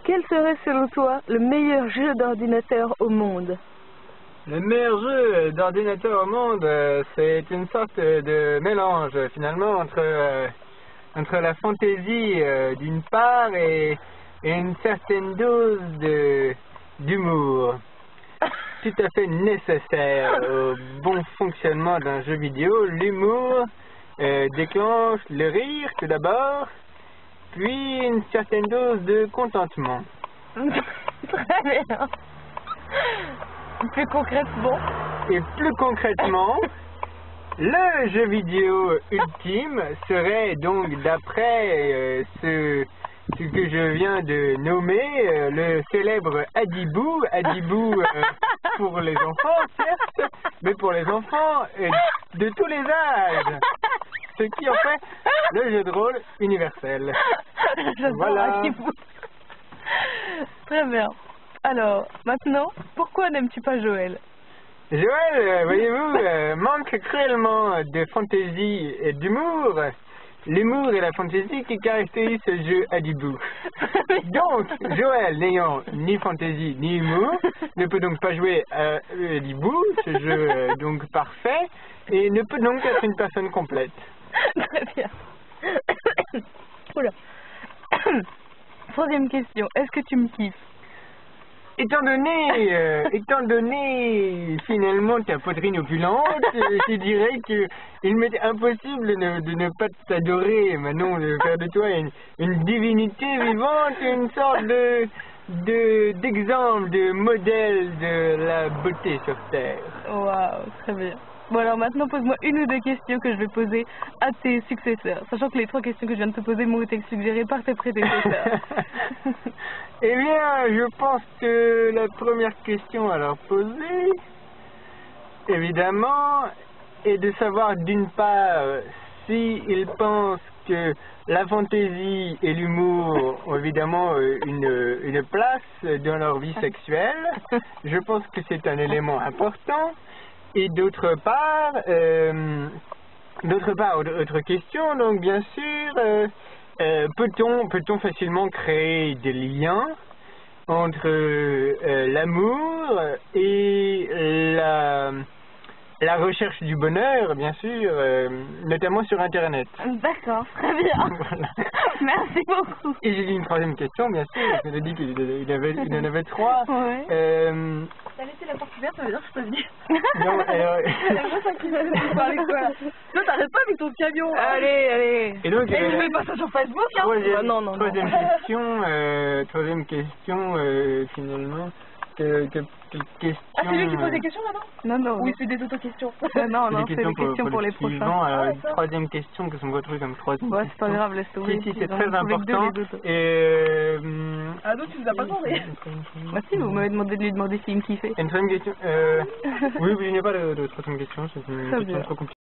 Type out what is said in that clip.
Quel serait selon toi le meilleur jeu d'ordinateur au monde? Le meilleur jeu d'ordinateur au monde, c'est une sorte de mélange finalement entre la fantaisie d'une part et une certaine dose d'humour. Tout à fait nécessaire au bon fonctionnement d'un jeu vidéo. L'humour déclenche le rire tout d'abord, puis une certaine dose de contentement. Très bien. Plus concrètement? Et plus concrètement, le jeu vidéo ultime serait donc, d'après ce que je viens de nommer, le célèbre Adibou. Adibou pour les enfants, certes, mais pour les enfants de tous les âges. Ce qui en fait le jeu de rôle universel. Voilà. Adibou. Très bien. Alors, maintenant, pourquoi n'aimes-tu pas Joël? Joël, voyez-vous, manque cruellement de fantaisie et d'humour. L'humour et la fantaisie qui caractérisent ce jeu Adibou. Donc, Joël, n'ayant ni fantaisie ni humour, ne peut donc pas jouer à Adibou, ce jeu donc parfait, et ne peut donc être une personne complète. Très bien. Oula. Troisième question, est-ce que tu me kiffes? Étant donné finalement ta poitrine opulente, je dirais qu'il m'est impossible de ne pas t'adorer, Manon, de faire de toi une divinité vivante, une sorte d'exemple, de modèle de la beauté sur Terre. Waouh, très bien. Bon alors maintenant pose-moi une ou deux questions que je vais poser à tes successeurs, sachant que les 3 questions que je viens de te poser m'ont été suggérées par tes prédécesseurs. Eh bien, je pense que la première question à leur poser, évidemment, est de savoir d'une part s'ils pensent que la fantaisie et l'humour ont évidemment une place dans leur vie sexuelle. Je pense que c'est un élément important. Et d'autre part, autre question, donc bien sûr, peut-on facilement créer des liens entre l'amour et la recherche du bonheur, bien sûr, notamment sur Internet. D'accord, très bien. Voilà. Merci beaucoup. Et j'ai dit une troisième question, bien sûr, parce que j'ai dit qu'il en avait 3. Ouais. T'as laissé la porte ouverte, ça veut dire que je peux venir. Non, alors... Non, t'arrêtes pas avec ton camion. Allez. Et donc, je mets pas ça sur Facebook, hein. Non. Troisième question, finalement. Quelle question... Ah, c'est lui qui pose des questions maintenant? Non. Oui, c'est des auto-questions. Non, c'est des questions pour les prochains. Alors, troisième question, que ça me retrouve comme troisième. Ouais, c'est pas grave, laisse tomber. Si, c'est très important. Ah non, tu nous as pas demandé. Bah si, vous m'avez demandé de lui demander s'il me kiffait. Une troisième question. Oui, il n'y a pas de troisième question, c'est une question trop compliquée.